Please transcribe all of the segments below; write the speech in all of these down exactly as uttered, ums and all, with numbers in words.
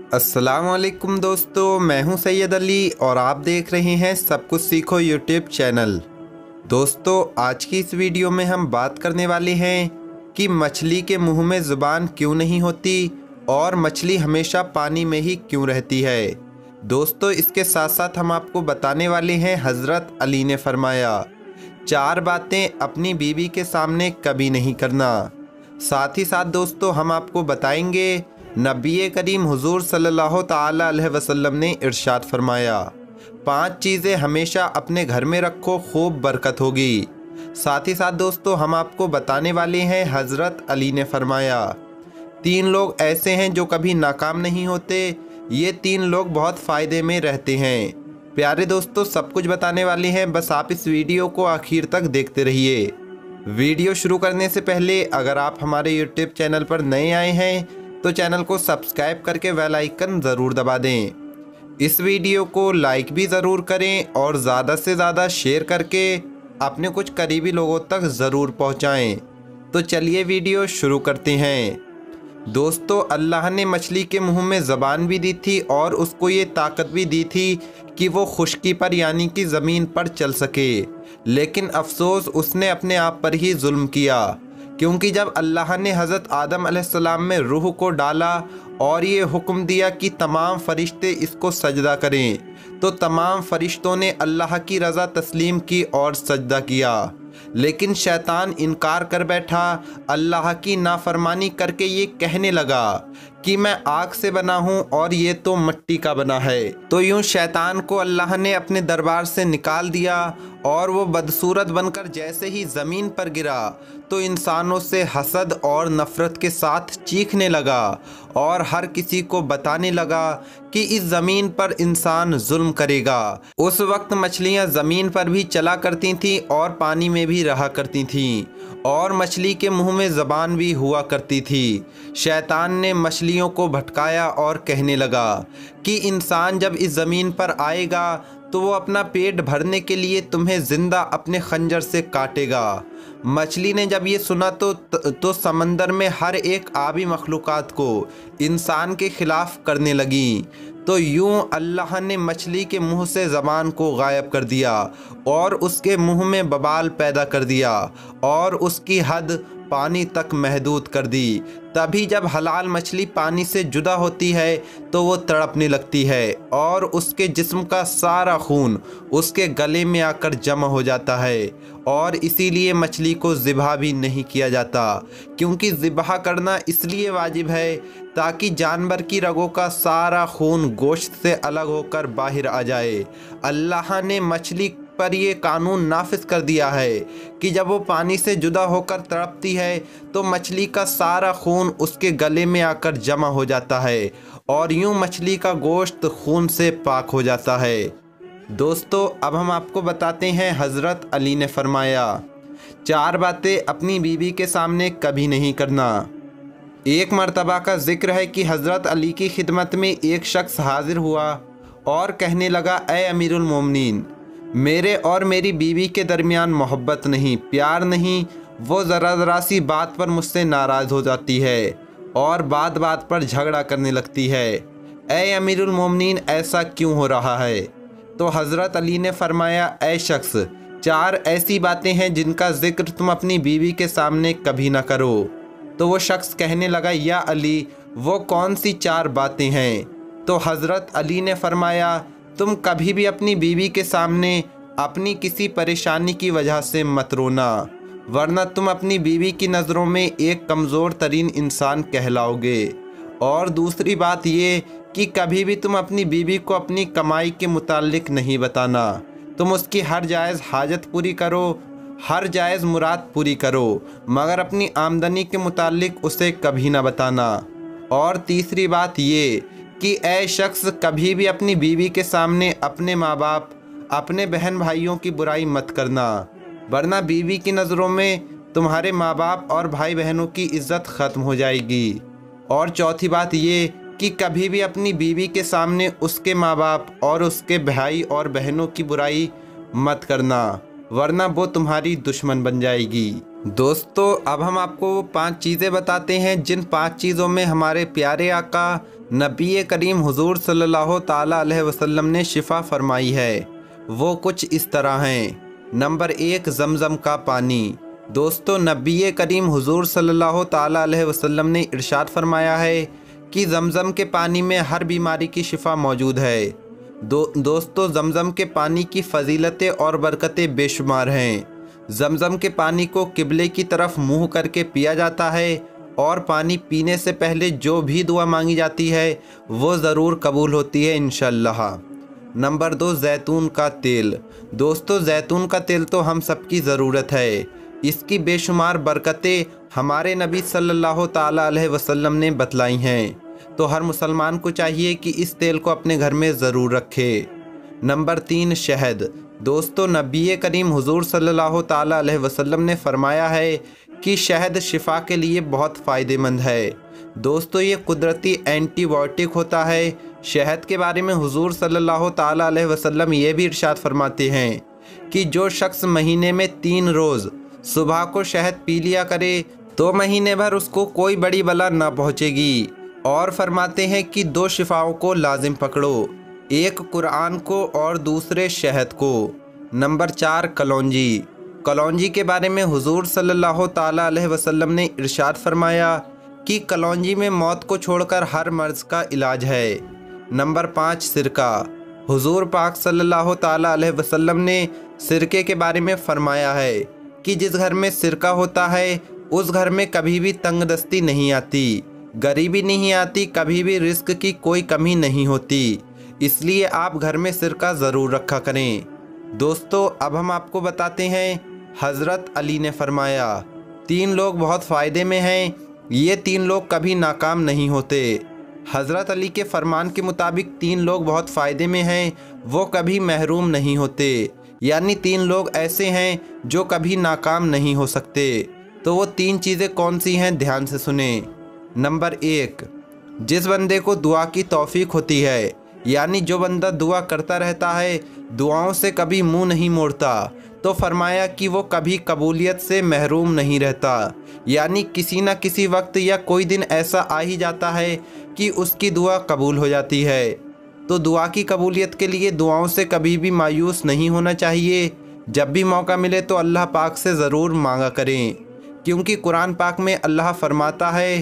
अस्सलाम वालेकुम दोस्तों, मैं हूं सैयद अली और आप देख रहे हैं सब कुछ सीखो यूट्यूब चैनल। दोस्तों, आज की इस वीडियो में हम बात करने वाले हैं कि मछली के मुंह में ज़ुबान क्यों नहीं होती और मछली हमेशा पानी में ही क्यों रहती है। दोस्तों, इसके साथ साथ हम आपको बताने वाले हैं हज़रत अली ने फरमाया, चार बातें अपनी बीवी के सामने कभी नहीं करना। साथ ही साथ दोस्तों हम आपको बताएंगे नबी करीम हुजूर सल्लल्लाहु ताला अलैहि वसल्लम ने इरशाद फरमाया, पांच चीज़ें हमेशा अपने घर में रखो, खूब बरकत होगी। साथ ही साथ दोस्तों हम आपको बताने वाले हैं हज़रत अली ने फरमाया, तीन लोग ऐसे हैं जो कभी नाकाम नहीं होते, ये तीन लोग बहुत फ़ायदे में रहते हैं। प्यारे दोस्तों, सब कुछ बताने वाले हैं, बस आप इस वीडियो को आखिर तक देखते रहिए। वीडियो शुरू करने से पहले अगर आप हमारे यूट्यूब चैनल पर नए आए हैं तो चैनल को सब्सक्राइब करके बेल आइकन ज़रूर दबा दें। इस वीडियो को लाइक भी ज़रूर करें और ज़्यादा से ज़्यादा शेयर करके अपने कुछ करीबी लोगों तक ज़रूर पहुंचाएं। तो चलिए वीडियो शुरू करते हैं। दोस्तों, अल्लाह ने मछली के मुंह में ज़बान भी दी थी और उसको ये ताकत भी दी थी कि वो खुश्की पर यानी कि ज़मीन पर चल सके, लेकिन अफसोस उसने अपने आप पर ही जुल्म किया, क्योंकि जब अल्लाह ने हज़रत आदम अलैहिस्सलाम में रूह को डाला और ये हुक्म दिया कि तमाम फरिश्ते इसको सजदा करें, तो तमाम फरिश्तों ने अल्लाह की रज़ा तस्लीम की और सजदा किया। लेकिन शैतान इनकार कर बैठा, अल्लाह की नाफरमानी करके ये कहने लगा कि मैं आग से बना हूँ और ये तो मिट्टी का बना है। तो यूँ शैतान को अल्लाह ने अपने दरबार से निकाल दिया और वो बदसूरत बनकर जैसे ही ज़मीन पर गिरा तो इंसानों से हसद और नफ़रत के साथ चीखने लगा और हर किसी को बताने लगा कि इस ज़मीन पर इंसान जुल्म करेगा। उस वक्त मछलियाँ ज़मीन पर भी चला करती थीं और पानी में भी रहा करती थीं और मछली के मुंह में ज़बान भी हुआ करती थी। शैतान ने मछलियों को भटकाया और कहने लगा कि इंसान जब इस ज़मीन पर आएगा तो वो अपना पेट भरने के लिए तुम्हें ज़िंदा अपने खंजर से काटेगा। मछली ने जब ये सुना तो तो समंदर में हर एक आबी मखलूक़ात को इंसान के ख़िलाफ़ करने लगी। तो यूं अल्लाह ने मछली के मुंह से ज़बान को गायब कर दिया और उसके मुंह में बबाल पैदा कर दिया और उसकी हद पानी तक महदूद कर दी। तभी जब हलाल मछली पानी से जुदा होती है तो वो तड़पने लगती है और उसके जिस्म का सारा खून उसके गले में आकर जमा हो जाता है और इसीलिए मछली को ज़िबा भी नहीं किया जाता, क्योंकि ज़िबा करना इसलिए वाजिब है ताकि जानवर की रगों का सारा खून गोश्त से अलग होकर बाहर आ जाए। अल्लाह ने मछली पर ये कानून नाफिज कर दिया है कि जब वो पानी से जुदा होकर तड़पती है तो मछली का सारा खून उसके गले में आकर जमा हो जाता है और यूं मछली का गोश्त खून से पाक हो जाता है। दोस्तों, अब हम आपको बताते हैं हज़रत अली ने फरमाया, चार बातें अपनी बीवी के सामने कभी नहीं करना। एक मर्तबा का जिक्र है कि हज़रत अली की खिदमत में एक शख्स हाजिर हुआ और कहने लगा, ए अमीरुल मोमिनीन, मेरे और मेरी बीवी के दरमियान मोहब्बत नहीं, प्यार नहीं, वो ज़रा ज़रा सी बात पर मुझसे नाराज़ हो जाती है और बात बात पर झगड़ा करने लगती है। ए अमीरुल मोमिनीन, ऐसा क्यों हो रहा है? तो हज़रत अली ने फरमाया, ए शख्स, चार ऐसी बातें हैं जिनका जिक्र तुम अपनी बीवी के सामने कभी ना करो। तो वो शख्स कहने लगा, या अली, वो कौन सी चार बातें हैं? तो हज़रत अली ने फरमाया, तुम कभी भी अपनी बीवी के सामने अपनी किसी परेशानी की वजह से मत रोना, वरना तुम अपनी बीवी की नज़रों में एक कमज़ोर तरीन इंसान कहलाओगे। और दूसरी बात ये कि कभी भी तुम अपनी बीवी को अपनी कमाई के मुतालिक नहीं बताना, तुम उसकी हर जायज़ हाजत पूरी करो, हर जायज़ मुराद पूरी करो, मगर अपनी आमदनी के मुतालिक उसे कभी ना बताना। और तीसरी बात ये कि ऐ शख्स, कभी भी अपनी बीवी के सामने अपने माँ बाप, अपने बहन भाइयों की बुराई मत करना, वरना बीवी की नज़रों में तुम्हारे माँ बाप और भाई बहनों की इज़्ज़त ख़त्म हो जाएगी। और चौथी बात ये कि कभी भी अपनी बीवी के सामने उसके माँ बाप और उसके भाई और बहनों की बुराई मत करना, वरना वो तुम्हारी दुश्मन बन जाएगी। दोस्तों अब हम आपको वो पांच चीज़ें बताते हैं जिन पांच चीज़ों में हमारे प्यारे आका नबी करीम हुजूर सल्लल्लाहु ताला अलैहि वसल्लम ने शिफा फरमाई है। वो कुछ इस तरह हैं। नंबर एक, ज़मज़म का पानी। दोस्तों नबी करीम हुजूर सल्लल्लाहु ताला अलैहि वसल्लम ने इरशाद फरमाया है कि ज़मज़म के पानी में हर बीमारी की शिफा मौजूद है। दो दोस्तों ज़मज़म के पानी की फ़जीलतें और बरकतें बेशुमार हैं। ज़मज़म के पानी को किबले की तरफ मुँह करके पिया जाता है और पानी पीने से पहले जो भी दुआ मांगी जाती है वो ज़रूर कबूल होती है इंशाअल्लाह। नंबर दो, जैतून का तेल। दोस्तों जैतून का तेल तो हम सबकी ज़रूरत है। इसकी बेशुमार बरकतें हमारे नबी सल्लल्लाहु ताला अलैहि वसल्लम ने बतलाई हैं, तो हर मुसलमान को चाहिए कि इस तेल को अपने घर में ज़रूर रखे। नंबर तीन, शहद। दोस्तों नबी करीम हुजूर सल्लल्लाहु ताला अलैहि वसल्लम ने फरमाया है कि शहद शिफा के लिए बहुत फ़ायदेमंद है। दोस्तों ये कुदरती एंटीबायोटिक होता है। शहद के बारे में हुजूर सल्लल्लाहु ताला अलैहि वसल्लम ये भी इरशाद फरमाते हैं कि जो शख्स महीने में तीन रोज़ सुबह को शहद पी लिया करे तो महीने भर उसको कोई बड़ी बला ना पहुँचेगी। और फरमाते हैं कि दो शिफाओं को लाजिम पकड़ो, एक कुरान को और दूसरे शहद को। नंबर चार, कलौंजी। कलौंजी के बारे में हुजूर सल्लल्लाहु ताला अलैहि वसल्लम ने इरशाद फरमाया कि कलौंजी में मौत को छोड़कर हर मर्ज़ का इलाज है। नंबर पाँच, सिरका। हुजूर पाक सल्लल्लाहु ताला अलैहि वसल्लम ने सिरके के बारे में फरमाया है कि जिस घर में सिरका होता है उस घर में कभी भी तंगदस्ती नहीं आती, गरीबी नहीं आती, कभी भी रिस्क की कोई कमी नहीं होती। इसलिए आप घर में सिरका ज़रूर रखा करें। दोस्तों अब हम आपको बताते हैं हज़रत अली ने फरमाया तीन लोग बहुत फ़ायदे में हैं, ये तीन लोग कभी नाकाम नहीं होते। हज़रत अली के फरमान के मुताबिक तीन लोग बहुत फ़ायदे में हैं, वो कभी महरूम नहीं होते। यानी तीन लोग ऐसे हैं जो कभी नाकाम नहीं हो सकते। तो वो तीन चीज़ें कौन सी हैं, ध्यान से सुने। नंबर एक, जिस बंदे को दुआ की तौफीक होती है, यानी जो बंदा दुआ करता रहता है, दुआओं से कभी मुंह नहीं मोड़ता, तो फरमाया कि वो कभी कबूलियत से महरूम नहीं रहता। यानी किसी न किसी वक्त या कोई दिन ऐसा आ ही जाता है कि उसकी दुआ कबूल हो जाती है। तो दुआ की कबूलियत के लिए दुआओं से कभी भी मायूस नहीं होना चाहिए। जब भी मौका मिले तो अल्लाह पाक से ज़रूर मांगा करें, क्योंकि कुरान पाक में अल्लाह फरमाता है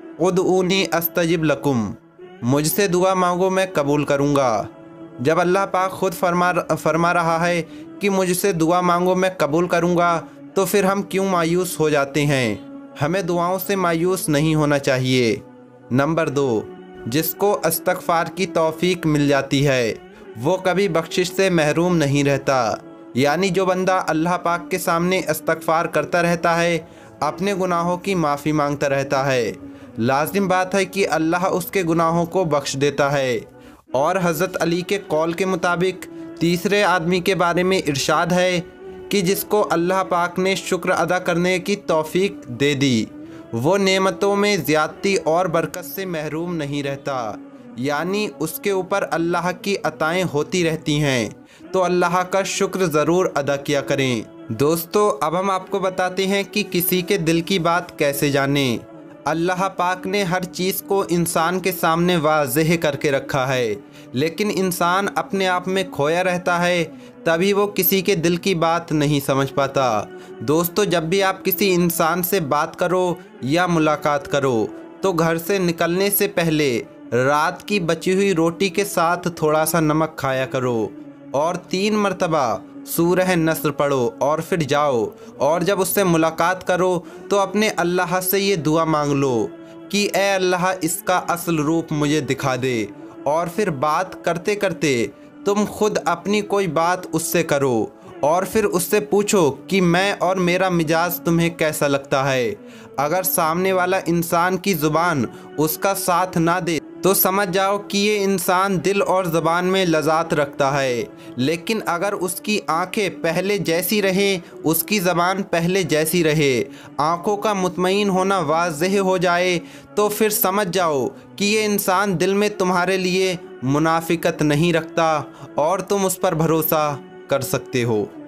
उदऊनी अस्तजिब लकुम, मुझसे दुआ मांगो मैं कबूल करूँगा। जब अल्लाह पाक खुद फरमा फरमा रहा है कि मुझसे दुआ मांगो मैं कबूल करूँगा, तो फिर हम क्यों मायूस हो जाते हैं। हमें दुआओं से मायूस नहीं होना चाहिए। नंबर दो, जिसको इस्तग़फ़ार की तौफीक मिल जाती है वो कभी बख्शिश से महरूम नहीं रहता। यानी जो बंदा अल्लाह पाक के सामने इस्तग़फ़ार करता रहता है, अपने गुनाहों की माफ़ी मांगता रहता है, लाजिम बात है कि अल्लाह उसके गुनाहों को बख्श देता है। और हज़रत अली के कौल के मुताबिक तीसरे आदमी के बारे में इरशाद है कि जिसको अल्लाह पाक ने शुक्र अदा करने की तौफीक दे दी, वो नेमतों में ज़्यादती और बरकत से महरूम नहीं रहता। यानी उसके ऊपर अल्लाह की अताएँ होती रहती हैं, तो अल्लाह का शुक्र ज़रूर अदा किया करें। दोस्तों अब हम आपको बताते हैं कि किसी के दिल की बात कैसे जानें। अल्लाह पाक ने हर चीज़ को इंसान के सामने वाज़ेह करके रखा है, लेकिन इंसान अपने आप में खोया रहता है, तभी वो किसी के दिल की बात नहीं समझ पाता। दोस्तों जब भी आप किसी इंसान से बात करो या मुलाकात करो, तो घर से निकलने से पहले रात की बची हुई रोटी के साथ थोड़ा सा नमक खाया करो और तीन मरतबा सूरह नस्र पढ़ो और फिर जाओ। और जब उससे मुलाकात करो तो अपने अल्लाह से ये दुआ मांग लो कि ए अल्लाह इसका असल रूप मुझे दिखा दे। और फिर बात करते करते तुम खुद अपनी कोई बात उससे करो और फिर उससे पूछो कि मैं और मेरा मिजाज तुम्हें कैसा लगता है। अगर सामने वाला इंसान की ज़ुबान उसका साथ ना दे तो समझ जाओ कि ये इंसान दिल और ज़बान में लज़ात रखता है। लेकिन अगर उसकी आंखें पहले जैसी रहें, उसकी ज़बान पहले जैसी रहे, आंखों का मुतमईन होना वाज़ेह हो जाए, तो फिर समझ जाओ कि ये इंसान दिल में तुम्हारे लिए मुनाफिकत नहीं रखता और तुम उस पर भरोसा कर सकते हो।